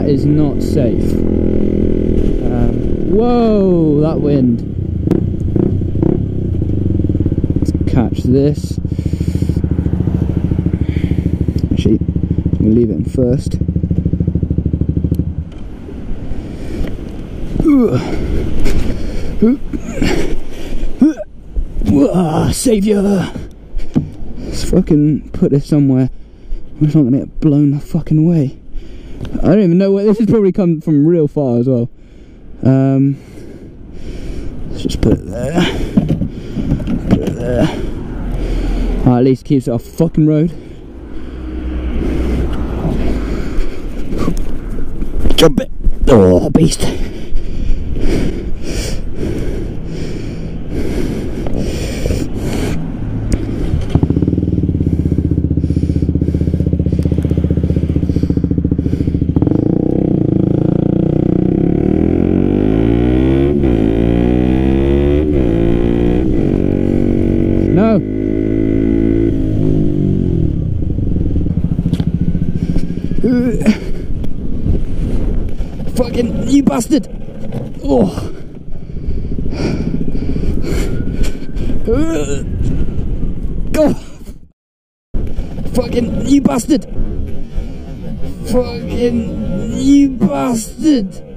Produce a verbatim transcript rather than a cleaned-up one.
is not safe. Um, whoa, that wind. Let's catch this. Actually, I'm going to leave it in first. Whoa, saviour! Let's fucking put this somewhere where it's not going to get blown the fucking away. I don't even know where this has probably come from real far as well. Um, let's just put it there. Put it there. Oh, at least keeps it off the fucking road. Jump it! Oh, beast! No. Uh, fucking you bastard! Oh. Uh, go. Fucking you bastard! Fucking you bastard!